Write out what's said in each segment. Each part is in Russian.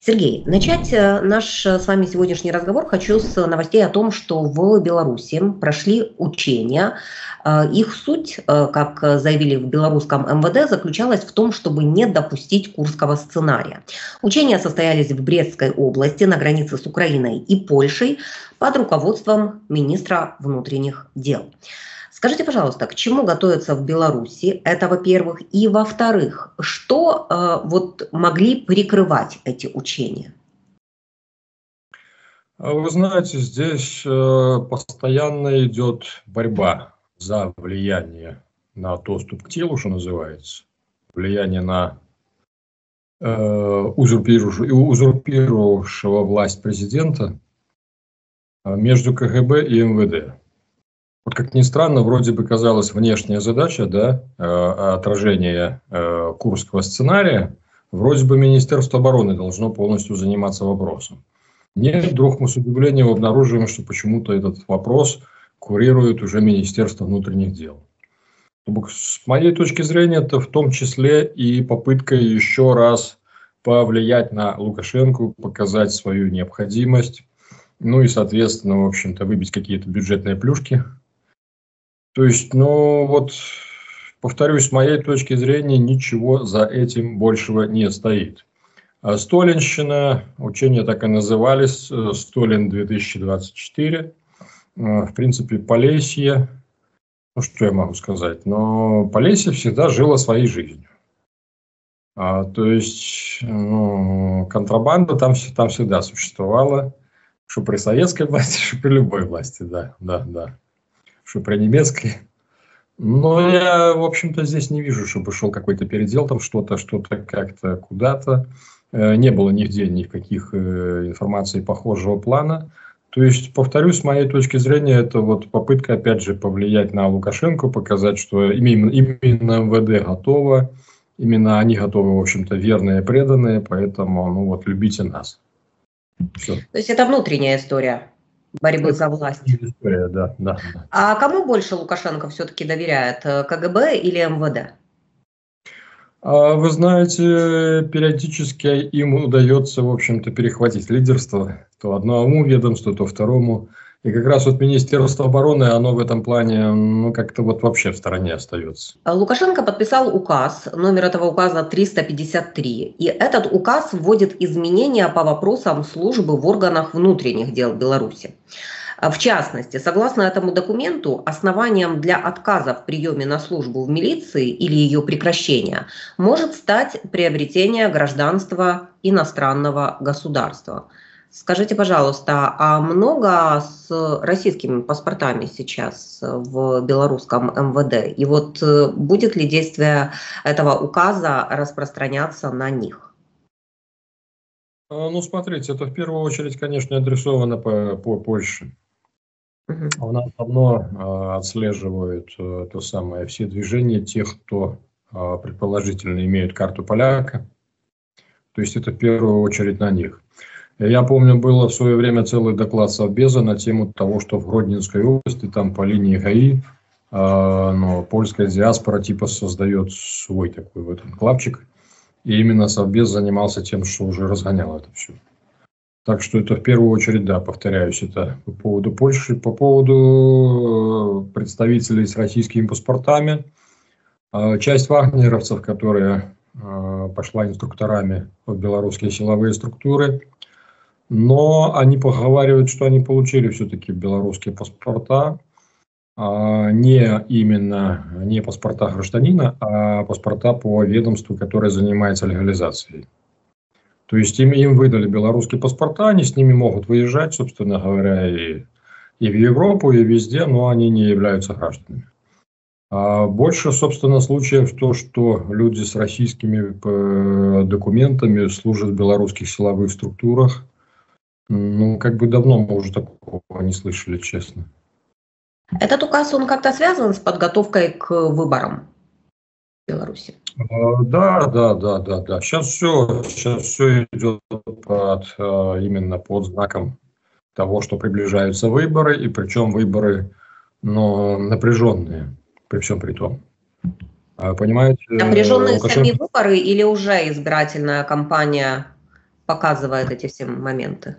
Сергей, начать наш с вами сегодняшний разговор хочу с новостей о том, что в Беларуси прошли учения. Их суть, как заявили в белорусском МВД, заключалась в том, чтобы не допустить курского сценария. Учения состоялись в Брестской области на границе с Украиной и Польшей под руководством министра внутренних дел. Скажите, пожалуйста, к чему готовятся в Беларуси? Это, во-первых. И, во-вторых, что могли прикрывать эти учения? Вы знаете, здесь постоянно идет борьба за влияние на доступ к телу, что называется. Влияние на узурпировавшего власть президента между КГБ и МВД. Вот как ни странно, вроде бы казалась внешняя задача, да, отражение курского сценария, вроде бы Министерство обороны должно полностью заниматься вопросом. Нет, вдруг мы с удивлением обнаруживаем, что почему-то этот вопрос курирует уже Министерство внутренних дел. С моей точки зрения, это в том числе и попытка еще раз повлиять на Лукашенко, показать свою необходимость, ну и, соответственно, в общем-то, выбить какие-то бюджетные плюшки. То есть, повторюсь, с моей точки зрения, ничего за этим большего не стоит. Сталинщина, учения так и назывались, Сталин-2024, в принципе, Полесье, ну что я могу сказать, но Полесье всегда жило своей жизнью. То есть, контрабанда там всегда существовала, что при советской власти, что при любой власти, да. Что при немецкой. Но я, в общем-то, здесь не вижу, чтобы шел какой-то передел, там что-то как-то куда-то. Не было нигде никаких информаций похожего плана. То есть, повторюсь, с моей точки зрения, это вот попытка, опять же, повлиять на Лукашенко, показать, что именно МВД готово, именно они готовы, в общем-то, верные, преданные, поэтому, любите нас. Все. То есть это внутренняя история борьбы за власть. История, да. А кому больше Лукашенко все-таки доверяет, КГБ или МВД? Вы знаете, периодически им удается, в общем-то, перехватить лидерство. То одному ведомству, то второму. И как раз вот Министерство обороны, оно в этом плане, как-то вообще в стороне остается. Лукашенко подписал указ, номер этого указа 353. И этот указ вводит изменения по вопросам службы в органах внутренних дел Беларуси. В частности, согласно этому документу, основанием для отказа в приеме на службу в милиции или ее прекращения может стать приобретение гражданства иностранного государства. Скажите, пожалуйста, а много с российскими паспортами сейчас в белорусском МВД? И будет ли действие этого указа распространяться на них? Смотрите, это в первую очередь, конечно, адресовано по Польше. У нас давно отслеживают все движения тех, кто предположительно имеет карту поляка. То есть это в первую очередь на них. Я помню, было в свое время целый доклад Совбеза на тему того, что в Гродненской области, там по линии ГАИ, польская диаспора типа создает свой такой клапчик. И именно Совбез занимался тем, что уже разгонял это все. Так что это в первую очередь, да, повторяюсь, это по поводу Польши. По поводу представителей с российскими паспортами. Часть вагнеровцев, которая пошла инструкторами в белорусские силовые структуры, но они поговаривают, что они получили все-таки белорусские паспорта, не паспорта гражданина, а паспорта по ведомству, которое занимается легализацией. То есть им выдали белорусские паспорта, они с ними могут выезжать, собственно говоря, и в Европу, и везде, но они не являются гражданами. Больше, собственно, случаев то, что люди с российскими документами служат в белорусских силовых структурах. Давно мы уже такого не слышали, честно. Этот указ, он как-то связан с подготовкой к выборам в Беларуси? Да. Сейчас все идет именно под знаком того, что приближаются выборы, и причем выборы, напряженные, при всем при том. Понимаете? Напряженные сами выборы или уже избирательная кампания показывает эти все моменты?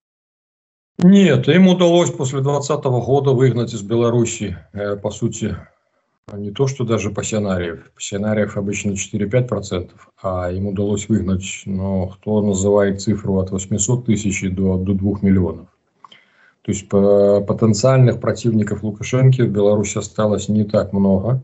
Нет, им удалось после 2020 года выгнать из Беларуси, по сути, не то что даже пассионариев. Пассионариев обычно 4-5%, а им удалось выгнать, но кто называет цифру от 800 тысяч до 2 миллионов. То есть потенциальных противников Лукашенко в Беларуси осталось не так много,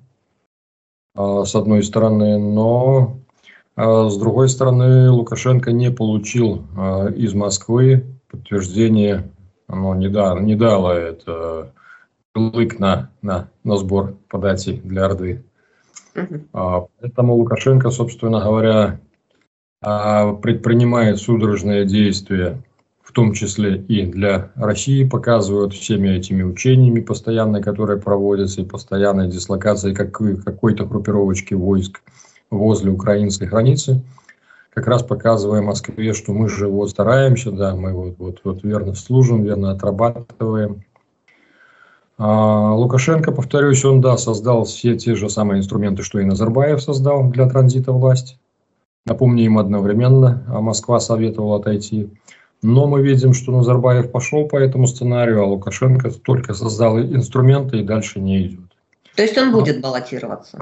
с одной стороны, но с другой стороны Лукашенко не получил из Москвы подтверждение, оно не дало это лык на сбор податей для Орды. Поэтому Лукашенко, собственно говоря, предпринимает судорожные действия, в том числе и для России, показывают всеми этими учениями постоянно, которые проводятся, и постоянной дислокацией какой-то группировочки войск возле украинской границы, как раз показывая Москве, что мы же вот стараемся, да, мы вот верно служим, верно отрабатываем. Лукашенко, повторюсь, он, да, создал все те же самые инструменты, что и Назарбаев создал для транзита власти. Напомню, им одновременно Москва советовала отойти. Но мы видим, что Назарбаев пошел по этому сценарию, а Лукашенко только создал инструменты и дальше не идет. То есть он будет баллотироваться?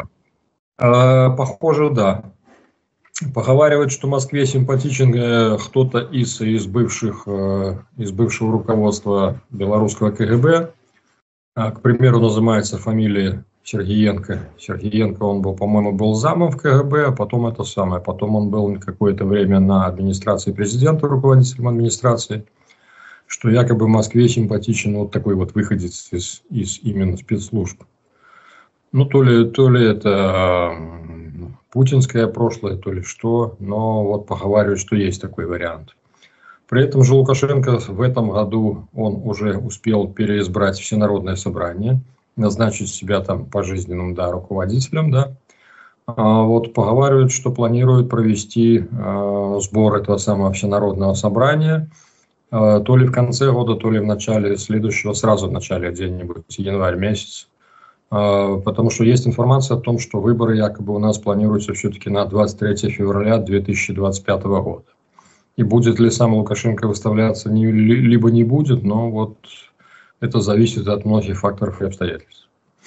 Похоже, да. Поговаривают, что Москве симпатичен кто-то из бывшего руководства белорусского КГБ. К примеру, называется фамилия Сергеенко. Сергеенко, он был, по-моему, был замом в КГБ, а потом потом он был какое-то время на администрации президента, руководителем администрации, что якобы Москве симпатичен вот такой вот выходец из именно спецслужб. Ну, то ли это путинское прошлое, то ли что, но вот поговаривают, что есть такой вариант. При этом же Лукашенко в этом году он уже успел переизбрать Всенародное собрание, назначить себя там пожизненным, да, руководителем, да. Вот поговаривают, что планируют провести сбор этого самого Всенародного собрания то ли в конце года, то ли в начале следующего, сразу в начале где-нибудь январь месяц. Потому что есть информация о том, что выборы якобы у нас планируются все-таки на 23 февраля 2025 года. И будет ли сам Лукашенко выставляться, либо не будет, но вот это зависит от многих факторов и обстоятельств.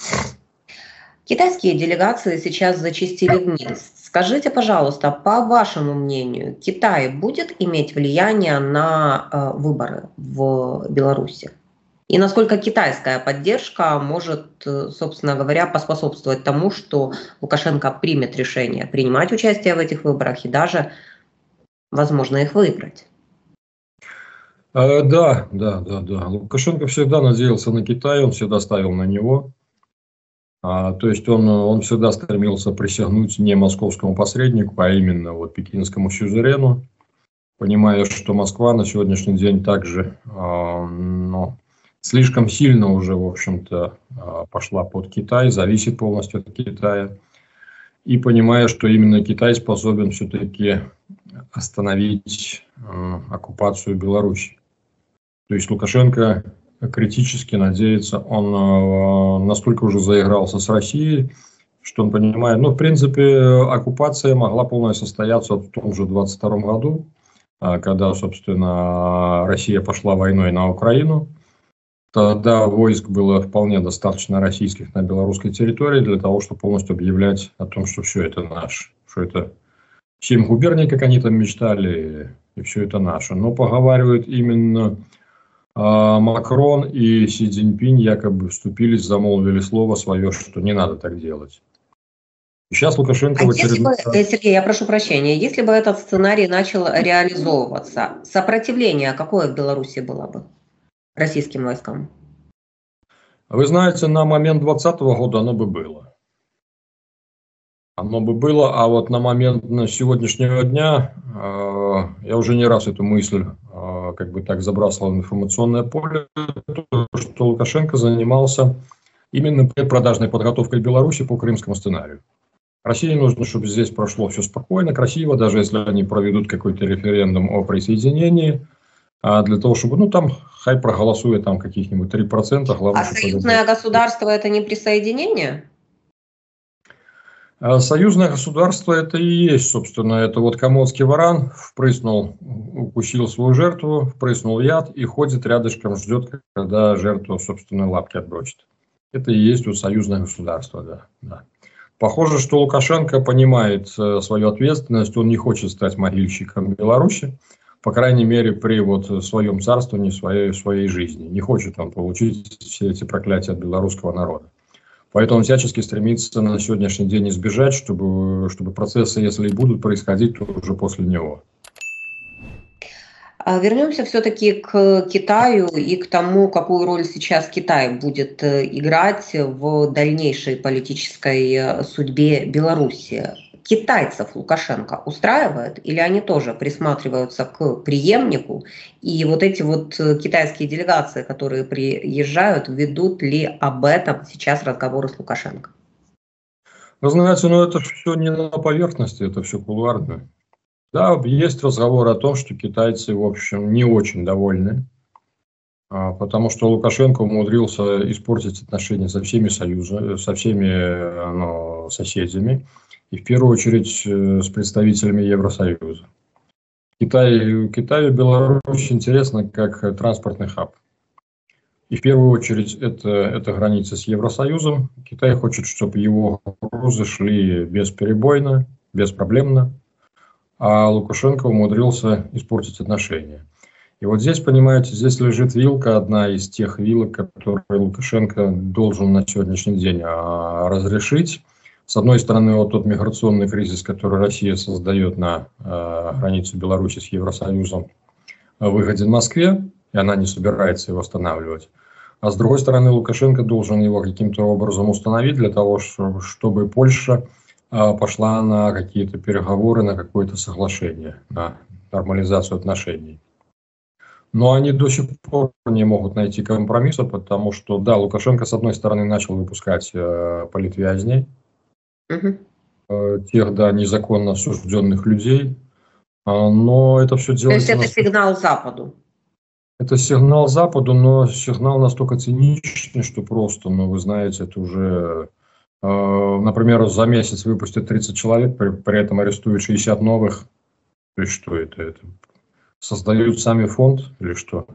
Китайские делегации сейчас зачастили в Минск. Скажите, пожалуйста, по вашему мнению, Китай будет иметь влияние на выборы в Беларуси? И насколько китайская поддержка может, собственно говоря, поспособствовать тому, что Лукашенко примет решение принимать участие в этих выборах и даже, возможно, их выиграть? Да. Лукашенко всегда надеялся на Китай, он всегда ставил на него. То есть он всегда стремился присягнуть не московскому посреднику, а именно вот пекинскому сюзерену, понимая, что Москва на сегодняшний день также слишком сильно уже, в общем-то, пошла под Китай, зависит полностью от Китая. И понимая, что именно Китай способен все-таки остановить оккупацию Беларуси. То есть Лукашенко критически надеется, он настолько уже заигрался с Россией, что он понимает, в принципе, оккупация могла полностью состояться в том же 22 году, когда, собственно, Россия пошла войной на Украину. Тогда войск было вполне достаточно российских на белорусской территории для того, чтобы полностью объявлять о том, что все это наше, что это 7 губерний, как они там мечтали, и все это наше. Но поговаривают именно Макрон и Си Цзиньпинь якобы вступились, замолвили слово свое, что не надо так делать. И сейчас Лукашенко в очередной раз... Сергей, я прошу прощения, если бы этот сценарий начал реализовываться, сопротивление какое в Беларуси было бы российским войскам? Вы знаете, на момент 2020 года оно бы было. А вот на момент сегодняшнего дня я уже не раз эту мысль как бы так забрасывал в информационное поле, что Лукашенко занимался именно предпродажной подготовкой Беларуси по крымскому сценарию. России нужно, чтобы здесь прошло все спокойно, красиво, даже если они проведут какой-то референдум о присоединении, для того, чтобы, там, хай проголосует там каких-нибудь 3%. Главное, союзное государство – это не присоединение? Союзное государство это и есть, собственно, это вот комодский варан впрыснул, укусил свою жертву, впрыснул яд и ходит рядышком, ждет, когда жертву собственной лапки отбросит. Это и есть вот союзное государство, да, да. Похоже, что Лукашенко понимает свою ответственность, он не хочет стать могильщиком Беларуси, по крайней мере, при вот своем царствовании, своей жизни. Не хочет он получить все эти проклятия от белорусского народа. Поэтому он всячески стремится на сегодняшний день избежать, чтобы процессы, если и будут происходить, то уже после него. Вернемся все-таки к Китаю и к тому, какую роль сейчас Китай будет играть в дальнейшей политической судьбе Беларуси. Китайцев Лукашенко устраивает или они тоже присматриваются к преемнику? И вот эти вот китайские делегации, которые приезжают, ведут ли об этом сейчас разговоры с Лукашенко? Вы знаете, это все не на поверхности, это все кулуарно. Да, есть разговор о том, что китайцы, в общем, не очень довольны, потому что Лукашенко умудрился испортить отношения со всеми соседями, и в первую очередь с представителями Евросоюза. Китаю и Беларусь интересно как транспортный хаб. И в первую очередь это граница с Евросоюзом. Китай хочет, чтобы его грузы шли бесперебойно, беспроблемно. А Лукашенко умудрился испортить отношения. И вот здесь, понимаете, здесь лежит вилка, одна из тех вилок, которые Лукашенко должен на сегодняшний день разрешить. С одной стороны, вот тот миграционный кризис, который Россия создает на границе Беларуси с Евросоюзом, выгоден Москве, и она не собирается его останавливать. А с другой стороны, Лукашенко должен его каким-то образом установить для того, чтобы Польша пошла на какие-то переговоры, на какое-то соглашение, на нормализацию отношений. Но они до сих пор не могут найти компромисса, потому что, да, Лукашенко, с одной стороны, начал выпускать политвязней, тех, да, незаконно осужденных людей, но это все делается... То есть это сигнал Западу? Это сигнал Западу, но сигнал настолько циничный, что просто, вы знаете, это уже... Например, за месяц выпустят 30 человек, при этом арестуют 60 новых. То есть что это? Создают сами фонд или что?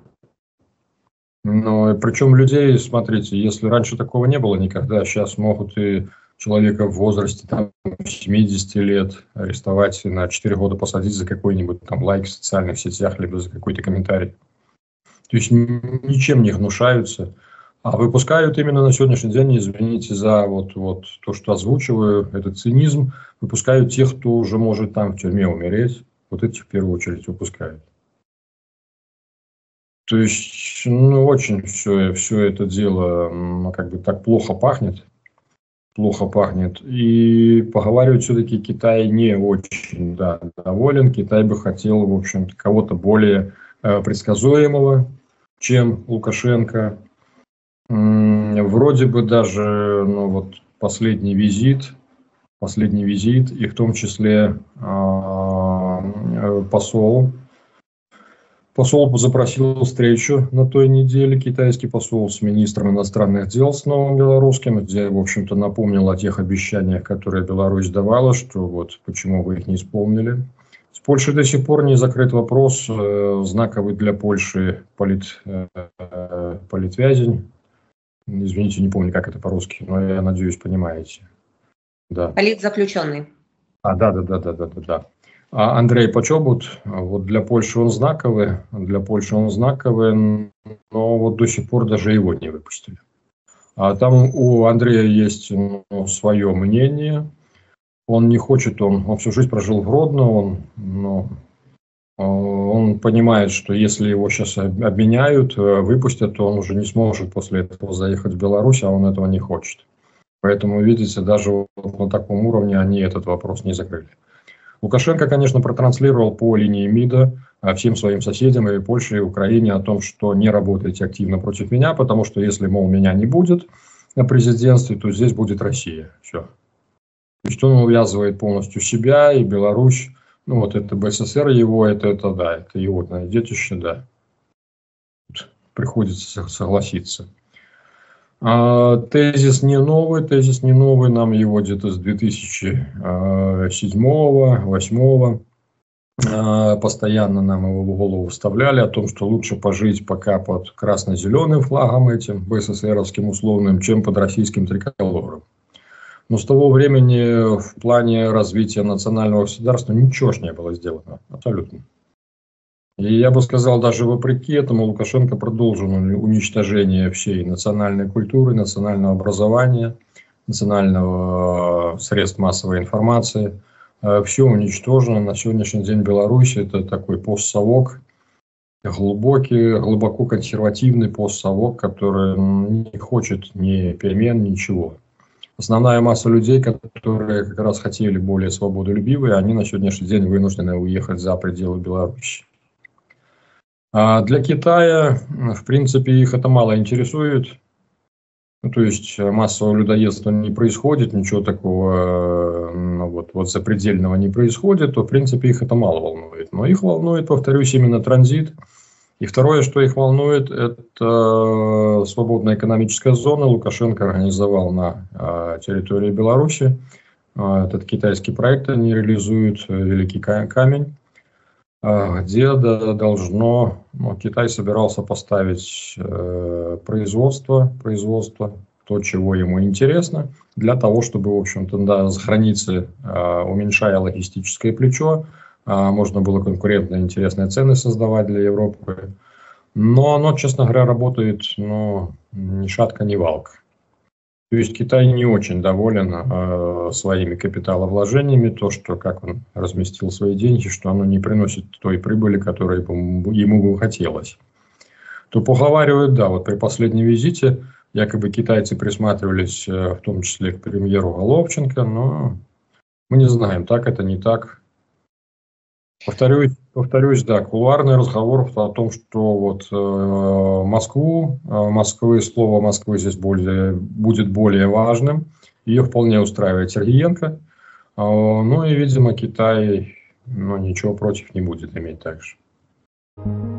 Но причем людей, смотрите, если раньше такого не было никогда, сейчас могут и человека в возрасте 70 лет арестовать, на 4 года посадить за какой-нибудь там лайк в социальных сетях, либо за какой-то комментарий. То есть ничем не гнушаются. А выпускают именно на сегодняшний день, извините за вот то, что озвучиваю, этот цинизм, выпускают тех, кто уже может там в тюрьме умереть. Вот этих в первую очередь выпускают. То есть, очень все это дело как бы так плохо пахнет. И поговаривать все-таки Китай не очень доволен. Китай бы хотел, в общем-то, кого-то более предсказуемого, чем Лукашенко. Вроде бы даже, последний визит, и в том числе посол запросил встречу на той неделе, китайский посол с министром иностранных дел, с новым белорусским, где, в общем-то, напомнил о тех обещаниях, которые Беларусь давала, что почему вы их не исполнили. С Польшей до сих пор не закрыт вопрос, знаковый для Польши политвязень. Извините, не помню, как это по-русски, но я надеюсь, понимаете. Да. Политзаключенный. Да. А Андрей Почобут, для Польши он знаковый, но до сих пор даже его не выпустили. А там у Андрея есть свое мнение. Он не хочет, он всю жизнь прожил в Гродно, он понимает, что если его сейчас обменяют, выпустят, то он уже не сможет после этого заехать в Беларусь, а он этого не хочет. Поэтому, видите, даже на таком уровне они этот вопрос не закрыли. Лукашенко, конечно, протранслировал по линии МИДа всем своим соседям, и Польше, и Украине, о том, что не работайте активно против меня, потому что если, меня не будет на президентстве, то здесь будет Россия. Все. То есть он увязывает полностью себя и Беларусь. Это БССР его, это его детище, да. Приходится согласиться. Тезис не новый, нам его где-то с 2007-2008 постоянно нам его в голову вставляли о том, что лучше пожить пока под красно-зеленым флагом этим, БССРовским условным, чем под российским триколором. Но с того времени в плане развития национального государства ничего ж не было сделано, абсолютно. И я бы сказал, даже вопреки этому Лукашенко продолжил уничтожение всей национальной культуры, национального образования, национального средств массовой информации. Все уничтожено. На сегодняшний день Беларусь — это такой постсовок, глубоко консервативный постсовок, который не хочет ни перемен, ничего. Основная масса людей, которые как раз хотели более свободолюбивые, они на сегодняшний день вынуждены уехать за пределы Беларуси. А для Китая, в принципе, их это мало интересует. Ну, то есть массового людоедства не происходит, ничего такого запредельного не происходит, то, в принципе, их это мало волнует. Но их волнует, повторюсь, именно транзит. И второе, что их волнует, это свободная экономическая зона. Лукашенко организовал на территории Беларуси. Этот китайский проект они реализуют, Великий камень, где Китай собирался поставить производство, то, чего ему интересно, для того, чтобы, в общем-то, с границы, уменьшая логистическое плечо, можно было конкурентные интересные цены создавать для Европы. Но оно, честно говоря, работает ни шатка, ни валка. То есть Китай не очень доволен своими капиталовложениями, то, что как он разместил свои деньги, что оно не приносит той прибыли, которой ему бы хотелось. То поговаривают, да, вот при последнем визите якобы китайцы присматривались в том числе к премьеру Головченко, но мы не знаем, так это, не так. Повторюсь, да, кулуарный разговор о том, что слово Москвы здесь будет более важным. Ее вполне устраивает Сергеенко. Ну и, видимо, Китай ничего против не будет иметь также.